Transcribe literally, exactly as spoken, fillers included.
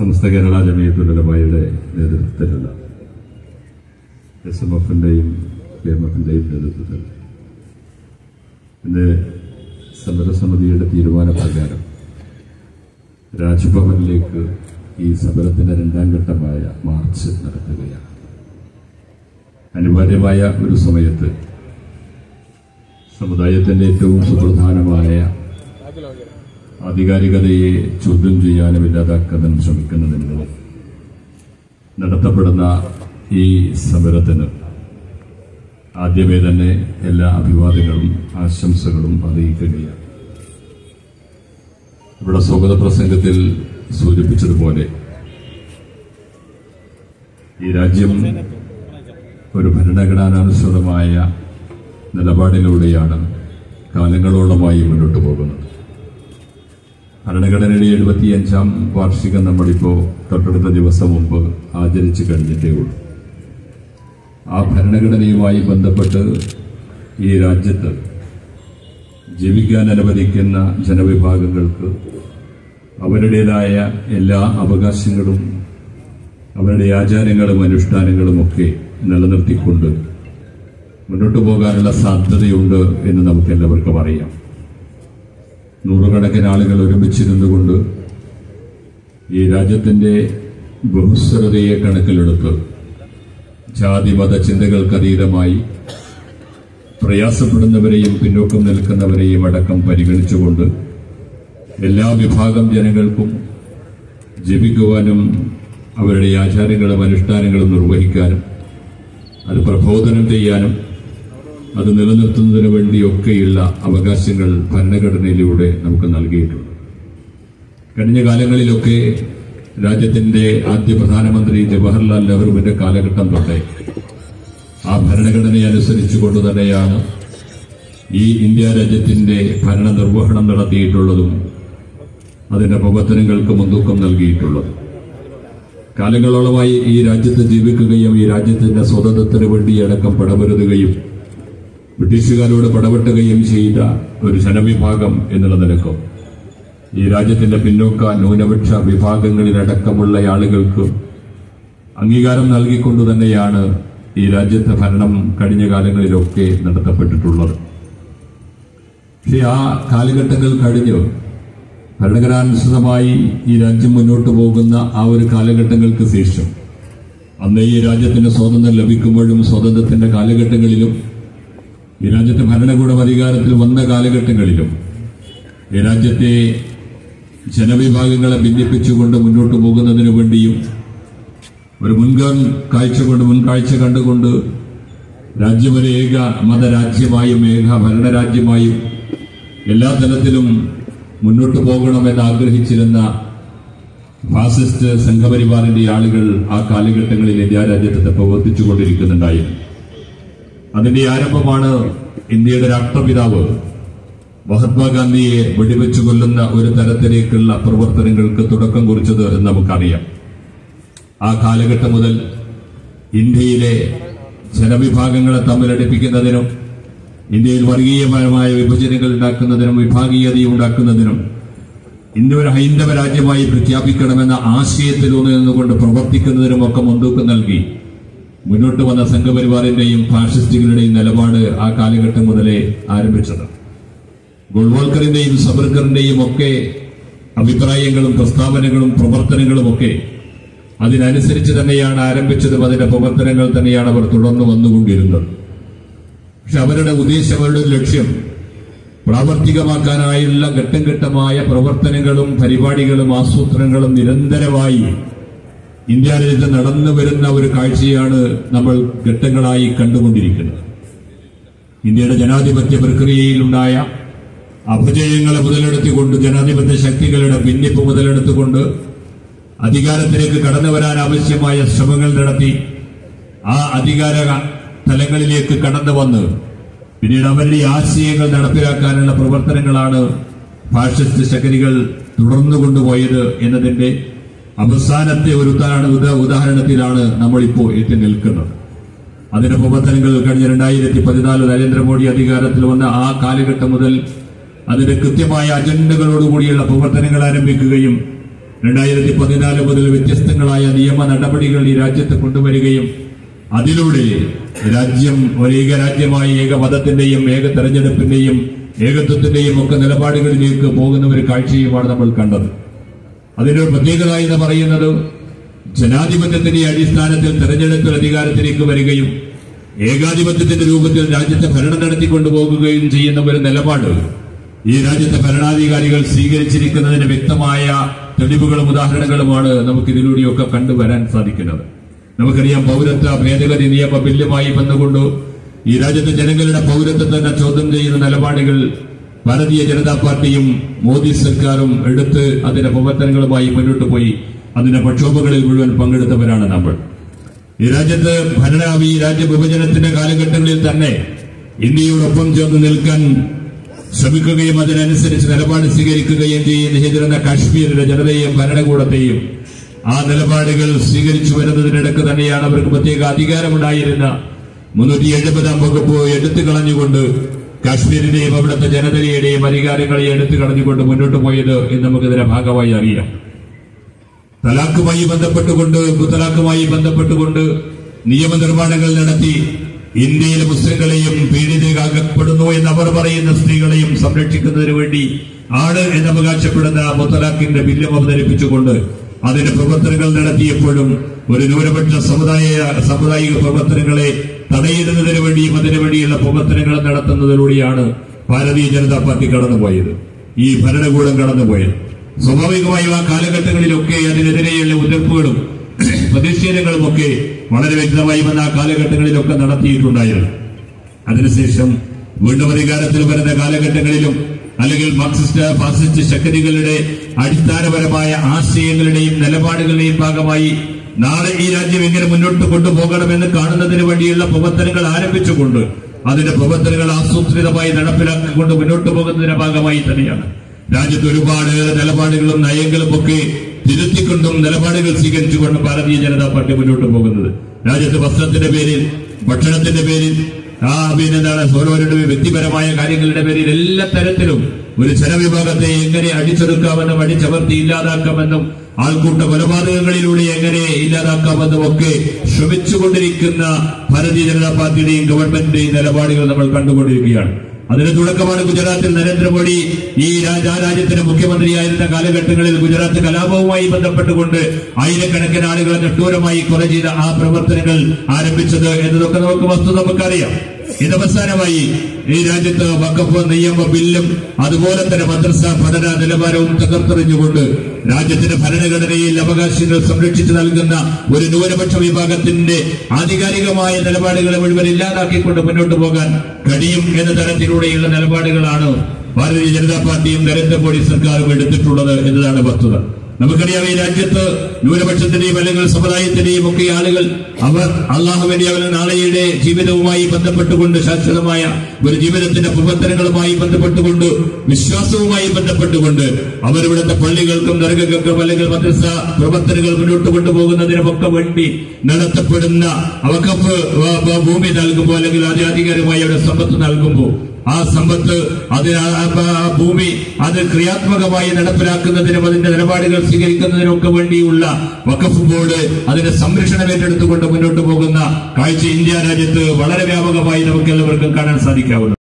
സമസ്ത കേരള ജമീയത്തുൽ ഉലമായുടെ നേതൃത്വത്തിലുള്ള എസ് എം എഫിന്റെയും കെ എം എഫിന്റെയും നേതൃത്വത്തിൽ ഇന്ന് സമരസമിതിയുടെ തീരുമാനപ്രകാരം രാജ്ഭവനിലേക്ക് ഈ സമരത്തിന്റെ രണ്ടാം ഘട്ടമായ മാർച്ച് നടത്തുകയാണ്. അനിവാര്യമായ ഒരു സമയത്ത് സമുദായത്തിന്റെ ഏറ്റവും സുപ്രധാനമായ ആധികാരികതയെ ചോദ്യം ചെയ്യാനും ഇല്ലാതാക്കാനും ശ്രമിക്കുന്നതിന് നടത്തപ്പെടുന്ന ഈ സമരത്തിന് ആദ്യമേ തന്നെ എല്ലാ അഭിവാദ്യങ്ങളും ആശംസകളും അറിയിക്കുകയാണ്. ഇവിടെ സ്വാഗത പ്രസംഗത്തിൽ സൂചിപ്പിച്ചതുപോലെ ഈ രാജ്യം ഒരു ഭരണഘടനാനുസൃതമായ നിലപാടിലൂടെയാണ് കാലങ്ങളോളമായി മുന്നോട്ട് പോകുന്നത്. ഭരണഘടനയുടെ എഴുപത്തിയഞ്ചാം വാർഷികം നമ്മളിപ്പോൾ തൊട്ടടുത്ത ദിവസം മുമ്പ് ആചരിച്ചു കഴിഞ്ഞിട്ടേ ഉള്ളൂ. ആ ഭരണഘടനയുമായി ബന്ധപ്പെട്ട് ഈ രാജ്യത്ത് ജീവിക്കാൻ അനുവദിക്കുന്ന ജനവിഭാഗങ്ങൾക്ക് അവരുടേതായ എല്ലാ അവകാശങ്ങളും അവരുടെ ആചാരങ്ങളും അനുഷ്ഠാനങ്ങളും ഒക്കെ നിലനിർത്തിക്കൊണ്ട് മുന്നോട്ട് പോകാനുള്ള സാധ്യതയുണ്ട് എന്ന് നമുക്കെല്ലാവർക്കും അറിയാം. നൂറുകണക്കിന് ആളുകൾ ഒരുമിച്ചിരുന്നുകൊണ്ട് ഈ രാജ്യത്തിന്റെ ബഹുസ്വരതയെ കണക്കിലെടുത്ത് ജാതി മത ചിന്തകൾക്കതീതമായി പ്രയാസപ്പെടുന്നവരെയും പിന്നോക്കം നിൽക്കുന്നവരെയും അടക്കം പരിഗണിച്ചുകൊണ്ട് എല്ലാ വിഭാഗം ജനങ്ങൾക്കും ജീവിക്കുവാനും അവരുടെ ആചാരങ്ങളും അനുഷ്ഠാനങ്ങളും നിർവഹിക്കാനും അത് പ്രബോധനം ചെയ്യാനും അത് നിലനിർത്തുന്നതിനു വേണ്ടിയൊക്കെയുള്ള അവകാശങ്ങൾ ഭരണഘടനയിലൂടെ നമുക്ക് നൽകിയിട്ടുണ്ട്. കഴിഞ്ഞ കാലങ്ങളിലൊക്കെ രാജ്യത്തിന്റെ ആദ്യ പ്രധാനമന്ത്രി ജവഹർലാൽ നെഹ്റുവിന്റെ കാലഘട്ടം തൊട്ടേ ആ ഭരണഘടനയനുസരിച്ചുകൊണ്ട് തന്നെയാണ് ഈ ഇന്ത്യ രാജ്യത്തിന്റെ ഭരണ നിർവഹണം നടത്തിയിട്ടുള്ളതും അതിന്റെ പ്രവർത്തനങ്ങൾക്ക് മുൻതൂക്കം നൽകിയിട്ടുള്ളതും. കാലങ്ങളോളമായി ഈ രാജ്യത്ത് ജീവിക്കുകയും ഈ രാജ്യത്തിന്റെ സ്വാതന്ത്ര്യത്തിന് വേണ്ടി അടക്കം പടപൊരുതുകയും ബ്രിട്ടീഷുകാരോട് പടവെട്ടുകയും ചെയ്ത ഒരു ജനവിഭാഗം എന്നുള്ള നിലക്കും ഈ രാജ്യത്തിന്റെ പിന്നോക്ക ന്യൂനപക്ഷ വിഭാഗങ്ങളിലടക്കമുള്ള ആളുകൾക്ക് അംഗീകാരം നൽകിക്കൊണ്ടു തന്നെയാണ് ഈ രാജ്യത്തെ ഭരണം കഴിഞ്ഞ കാലങ്ങളിലൊക്കെ നടത്തപ്പെട്ടിട്ടുള്ളത്. പക്ഷെ ആ കാലഘട്ടങ്ങൾ കഴിഞ്ഞ് ഭരണഘടനാനുസൃതമായി ഈ രാജ്യം മുന്നോട്ട് പോകുന്ന ആ ഒരു കാലഘട്ടങ്ങൾക്ക് ശേഷം അന്ന് ഈ രാജ്യത്തിന് സ്വാതന്ത്ര്യം ലഭിക്കുമ്പോഴും സ്വാതന്ത്ര്യത്തിന്റെ കാലഘട്ടങ്ങളിലും ഈ രാജ്യത്തെ ഭരണകൂടം അധികാരത്തിൽ വന്ന കാലഘട്ടങ്ങളിലും ഈ രാജ്യത്തെ ജനവിഭാഗങ്ങളെ ഭിന്നിപ്പിച്ചുകൊണ്ട് മുന്നോട്ട് പോകുന്നതിനു വേണ്ടിയും ഒരു മുൻകാൽ കാഴ്ച കൊണ്ട് മുൻകാഴ്ച കണ്ടുകൊണ്ട് രാജ്യമൊരു ഏക മതരാജ്യമായും ഏക ഭരണരാജ്യമായും എല്ലാ തലത്തിലും മുന്നോട്ട് പോകണമെന്ന് ആഗ്രഹിച്ചിരുന്ന ഫാസിസ്റ്റ് സംഘപരിവാറിന്റെ ആളുകൾ ആ കാലഘട്ടങ്ങളിൽ ഇന്ത്യ രാജ്യത്തെ പ്രവർത്തിച്ചുകൊണ്ടിരിക്കുന്നുണ്ടായിരുന്നു. അതിന്റെ ആരംഭമാണ് ഇന്ത്യയുടെ രാഷ്ട്രപിതാവ് മഹാത്മാഗാന്ധിയെ വെടിവെച്ചു കൊല്ലുന്ന ഒരു തരത്തിലേക്കുള്ള പ്രവർത്തനങ്ങൾക്ക് തുടക്കം കുറിച്ചത് എന്ന് നമുക്കറിയാം. ആ കാലഘട്ടം മുതൽ ഇന്ത്യയിലെ ജനവിഭാഗങ്ങളെ തമ്മിലടിപ്പിക്കുന്നതിനും ഇന്ത്യയിൽ വർഗീയപരമായ വിഭജനങ്ങൾ ഉണ്ടാക്കുന്നതിനും വിഭാഗീയത ഉണ്ടാക്കുന്നതിനും ഇന്ത്യ ഒരു ഹൈന്ദവ രാജ്യമായി പ്രഖ്യാപിക്കണമെന്ന ആശയത്തിലൂന്നി നിന്നുകൊണ്ട് പ്രവർത്തിക്കുന്നതിനും ഒക്കെ മുൻതൂക്കം നൽകി മുന്നോട്ട് വന്ന സംഘപരിവാറിന്റെയും ഫാഷിസ്റ്റുകളുടെയും നിലപാട് ആ കാലഘട്ടം മുതലേ ആരംഭിച്ചത്. ഗോൾവാൾക്കറിന്റെയും സബർക്കറിന്റെയും ഒക്കെ അഭിപ്രായങ്ങളും പ്രസ്താവനകളും പ്രവർത്തനങ്ങളും ഒക്കെ അതിനനുസരിച്ച് തന്നെയാണ് ആരംഭിച്ചതും അതിന്റെ പ്രവർത്തനങ്ങൾ തന്നെയാണ് അവർ തുടർന്നു വന്നുകൊണ്ടിരുന്നത്. പക്ഷെ അവരുടെ ഉദ്ദേശം, അവരുടെ ലക്ഷ്യം പ്രാവർത്തികമാക്കാനായുള്ള ഘട്ടം ഘട്ടമായ പ്രവർത്തനങ്ങളും പരിപാടികളും ആസൂത്രണങ്ങളും നിരന്തരമായി ഇന്ത്യ രാജ്യത്ത് നടന്നു വരുന്ന ഒരു കാഴ്ചയാണ് നമ്മൾ ഘട്ടങ്ങളായി കണ്ടുകൊണ്ടിരിക്കുന്നത്. ഇന്ത്യയുടെ ജനാധിപത്യ പ്രക്രിയയിലുണ്ടായ അപജയങ്ങളെ മുതലെടുത്തുകൊണ്ട് ജനാധിപത്യ ശക്തികളുടെ ഭിന്നിപ്പ് മുതലെടുത്തുകൊണ്ട് അധികാരത്തിലേക്ക് കടന്നു വരാൻ ആവശ്യമായ ശ്രമങ്ങൾ നടത്തി ആ അധികാര തലങ്ങളിലേക്ക് കടന്നു വന്ന് പിന്നീട് അവരുടെ ആശയങ്ങൾ നടപ്പിലാക്കാനുള്ള പ്രവർത്തനങ്ങളാണ് ഫാഷിസ്റ്റ് ശക്തികൾ തുടർന്നു കൊണ്ടുപോയത് എന്നതിന്റെ അവസാനത്തെ ഒരു ഉദാഹരണത്തിലാണ് നമ്മളിപ്പോൾ എത്തി നിൽക്കുന്നത്. അതിന്റെ പ്രവർത്തനങ്ങൾ കഴിഞ്ഞ രണ്ടായിരത്തി പതിനാല് നരേന്ദ്രമോദി അധികാരത്തിൽ വന്ന ആ കാലഘട്ടം മുതൽ അതിന്റെ കൃത്യമായ അജണ്ടകളോടുകൂടിയുള്ള പ്രവർത്തനങ്ങൾ ആരംഭിക്കുകയും രണ്ടായിരത്തി പതിനാല് മുതൽ വ്യത്യസ്തങ്ങളായ നിയമ നടപടികൾ ഈ രാജ്യത്ത് കൊണ്ടുവരികയും അതിലൂടെ രാജ്യം ഒരേക രാജ്യമായി ഏക മതത്തിന്റെയും ഏക തെരഞ്ഞെടുപ്പിന്റെയും ഏകത്വത്തിന്റെയും ഒക്കെ നിലപാടുകളിലേക്ക് പോകുന്ന ഒരു കാഴ്ചയുമാണ് നമ്മൾ കണ്ടത്. അതിന്റെ ഒരു പ്രത്യേകത എന്ന് പറയുന്നത് ജനാധിപത്യത്തിന്റെ അടിസ്ഥാനത്തിൽ തെരഞ്ഞെടുപ്പ് അധികാരത്തിലേക്ക് വരികയും ഏകാധിപത്യത്തിന്റെ രൂപത്തിൽ രാജ്യത്തെ ഭരണം നടത്തിക്കൊണ്ടുപോകുകയും ചെയ്യുന്ന ഒരു നിലപാട് ഈ രാജ്യത്തെ ഭരണാധികാരികൾ സ്വീകരിച്ചിരിക്കുന്നതിന് വ്യക്തമായ തെളിവുകളും ഉദാഹരണങ്ങളുമാണ് നമുക്കിതിലൂടെയൊക്കെ കണ്ടുവരാൻ സാധിക്കുന്നത്. നമുക്കറിയാം, പൗരത്വ ഭേദഗതി നിയമ ബില്ലുമായി ബന്ധപ്പെട്ട് ഈ രാജ്യത്തെ ജനങ്ങളുടെ പൗരത്വത്തെ ചോദ്യം ചെയ്യുന്ന നിലപാടുകൾ ഭാരതീയ ജനതാ പാർട്ടിയും മോദി സർക്കാരും എടുത്ത് അതിന്റെ പ്രവർത്തനങ്ങളുമായി മുന്നോട്ട് പോയി അതിന്റെ പ്രക്ഷോഭങ്ങളിൽ മുഴുവൻ പങ്കെടുത്തവരാണ് നമ്മൾ. ഈ രാജ്യത്ത് ഭരണ ഈ രാജ്യ വിഭജനത്തിന്റെ കാലഘട്ടങ്ങളിൽ തന്നെ ഇന്ത്യയോടൊപ്പം ചേർന്ന് നിൽക്കാൻ ശ്രമിക്കുകയും അതിനനുസരിച്ച് നിലപാട് സ്വീകരിക്കുകയും ചെയ്തിരുന്ന കാശ്മീരിലെ ജനതയെയും ഭരണകൂടത്തെയും ആ നിലപാടുകൾ സ്വീകരിച്ചു വരുന്നതിനിടക്ക് തന്നെയാണ് അവർക്ക് പ്രത്യേക അധികാരമുണ്ടായിരുന്ന മുന്നൂറ്റി എഴുപതാം വകുപ്പ് എടുത്തു കളഞ്ഞുകൊണ്ട് കാശ്മീരിന്റെയും അവിടുത്തെ ജനതയുടെയും അധികാരങ്ങളെ എടുത്തു കളഞ്ഞുകൊണ്ട് മുന്നോട്ട് പോയത് എന്ന് നമുക്കിതിന്റെ ഭാഗമായി അറിയാം. തലാഖുമായി ബന്ധപ്പെട്ടുകൊണ്ട് മുത്തലാഖുമായി ബന്ധപ്പെട്ടുകൊണ്ട് നിയമനിർമ്മാണങ്ങൾ നടത്തി ഇന്ത്യയിലെ മുസ്ലിങ്ങളെയും പീഡിതരാകപ്പെടുന്നു എന്നവർ പറയുന്ന സ്ത്രീകളെയും സംരക്ഷിക്കുന്നതിന് വേണ്ടി ആണ് എന്നവകാശപ്പെടുന്ന മുത്തലാഖിന്റെ ബില്ലും അവതരിപ്പിച്ചുകൊണ്ട് അതിന്റെ പ്രവർത്തനങ്ങൾ നടത്തിയപ്പോഴും ഒരു ന്യൂനപക്ഷ സമുദായ സാമുദായിക പ്രവർത്തനങ്ങളെ തടയിടുന്നതിന് വേണ്ടിയും അതിനുവേണ്ടിയുള്ള പ്രവർത്തനങ്ങൾ നടത്തുന്നതിലൂടെയാണ് ഭാരതീയ ജനതാ പാർട്ടി കടന്നുപോയത്, ഈ ഭരണകൂടം കടന്നുപോയത്. സ്വാഭാവികമായും ആ കാലഘട്ടങ്ങളിലൊക്കെ അതിനെതിരെയുള്ള ഉതിർപ്പുകളും പ്രതിഷേധങ്ങളും ഒക്കെ വളരെ വ്യക്തമായി വന്ന ആ കാലഘട്ടങ്ങളിലൊക്കെ നടത്തിയിട്ടുണ്ടായിരുന്നു. അതിനുശേഷം വീണ്ടും അധികാരത്തിൽ വരുന്ന കാലഘട്ടങ്ങളിലും അല്ലെങ്കിൽ മാർക്സിസ്റ്റ് ഫാസിസ്റ്റ് ശക്തികളുടെ അടിസ്ഥാനപരമായ ആശയങ്ങളുടെയും നിലപാടുകളുടെയും ഭാഗമായി നാളെ ഈ രാജ്യം എങ്ങനെ മുന്നോട്ട് കൊണ്ടുപോകണമെന്ന് കാണുന്നതിന് വേണ്ടിയുള്ള പ്രവർത്തനങ്ങൾ ആരംഭിച്ചുകൊണ്ട് അതിന്റെ പ്രവർത്തനങ്ങൾ ആസൂത്രിതമായി നടപ്പിലാക്കിക്കൊണ്ട് മുന്നോട്ട് പോകുന്നതിന്റെ ഭാഗമായി തന്നെയാണ് രാജ്യത്ത് ഒരുപാട് നിലപാടുകളും നയങ്ങളും ഒക്കെ തിരുത്തിക്കൊണ്ടും നിലപാടുകൾ സ്വീകരിച്ചുകൊണ്ട് ഭാരതീയ ജനതാ പാർട്ടി മുന്നോട്ട് പോകുന്നത്. രാജ്യത്ത് വസ്ത്രത്തിന്റെ പേരിൽ, ഭക്ഷണത്തിന്റെ പേരിൽ, ആ പിന്നെന്താണ് ഓരോരുടെ വ്യക്തിപരമായ കാര്യങ്ങളുടെ പേരിൽ എല്ലാ തരത്തിലും ഒരു ജനവിഭാഗത്തെ എങ്ങനെ അടിച്ചെടുക്കാമെന്നും അടിച്ചമർത്തി ഇല്ലാതാക്കാമെന്നും ആൾക്കൂട്ട കൊലപാതകങ്ങളിലൂടെ എങ്ങനെ ഇല്ലാതാക്കാമെന്നും ഒക്കെ ശ്രമിച്ചുകൊണ്ടിരിക്കുന്ന ഭാരതീയ ജനതാ പാർട്ടിയുടെയും ഗവൺമെന്റിന്റെയും നിലപാടുകൾ നമ്മൾ കണ്ടുകൊണ്ടിരിക്കുകയാണ്. അതിന് തുടക്കമാണ് ഗുജറാത്തിൽ നരേന്ദ്രമോദി ഈ രാജ്യത്തിന്റെ മുഖ്യമന്ത്രിയായിരുന്ന കാലഘട്ടങ്ങളിൽ ഗുജറാത്ത് കലാപവുമായി ബന്ധപ്പെട്ടുകൊണ്ട് ആയിരക്കണക്കിന് ആളുകളെ നിഷ്ഠൂരമായി കൊല ചെയ്ത ആ പ്രവർത്തനങ്ങൾ ആരംഭിച്ചത് എന്നതൊക്കെ നമുക്ക് വസ്തുത നമുക്കറിയാം. ഇത് അവസാനമായി ഈ രാജ്യത്ത് വഖഫ് നിയമ ബില്ലും അതുപോലെ തന്നെ മദ്രസ പഠന നിലവാരവും തകർത്തെറിഞ്ഞുകൊണ്ട് രാജ്യത്തിന്റെ ഭരണഘടനയിൽ അവകാശങ്ങൾ സംരക്ഷിച്ചു നൽകുന്ന ഒരു ന്യൂനപക്ഷ വിഭാഗത്തിന്റെ ആധികാരികമായ നിലപാടുകളെ മുഴുവൻ ഇല്ലാതാക്കിക്കൊണ്ട് മുന്നോട്ട് പോകാൻ കഴിയും എന്ന തരത്തിലൂടെയുള്ള നിലപാടുകളാണ് ഭാരതീയ ജനതാ പാർട്ടിയും നരേന്ദ്രമോദി സർക്കാരും എടുത്തിട്ടുള്ളത് എന്നതാണ് വസ്തുത. നമുക്കറിയാം, ഈ രാജ്യത്ത് ന്യൂനപക്ഷത്തിന്റെയും അല്ലെങ്കിൽ സമുദായത്തിന്റെയും ഒക്കെ ആളുകൾ അവർ അള്ളാഹുവിന്റെ അവരുടെ നാളെയുടെ ജീവിതവുമായി ബന്ധപ്പെട്ടുകൊണ്ട് ശാശ്വതമായ ഒരു ജീവിതത്തിന്റെ പ്രവർത്തനങ്ങളുമായി ബന്ധപ്പെട്ടുകൊണ്ട് വിശ്വാസവുമായി ബന്ധപ്പെട്ടുകൊണ്ട് അവരിവിടുത്തെ പള്ളികൾക്കും ദർഗകൾക്കും അല്ലെങ്കിൽ മദ്രസ പ്രവർത്തനങ്ങൾ മുന്നോട്ട് കൊണ്ടുപോകുന്നതിനുമൊക്കെ വേണ്ടി നടത്തപ്പെടുന്ന വഖഫ് ഭൂമി നൽകുമ്പോൾ അല്ലെങ്കിൽ ആധികാരികമായി അവരുടെ സമ്പത്ത് നൽകുമ്പോൾ ആ സമ്പത്ത് അതിന് ഭൂമി അത് ക്രിയാത്മകമായി നടപ്പിലാക്കുന്നതിനും അതിന്റെ നിലപാടുകൾ സ്വീകരിക്കുന്നതിനൊക്കെ വേണ്ടിയുള്ള വഖഫ് ബോർഡ് അതിന്റെ സംരക്ഷണം ഏറ്റെടുത്തുകൊണ്ട് മുന്നോട്ട് പോകുന്ന കാഴ്ച ഇന്ത്യ രാജ്യത്ത് വളരെ വ്യാപകമായി നമുക്ക് എല്ലാവർക്കും കാണാൻ സാധിക്കാവുന്നു.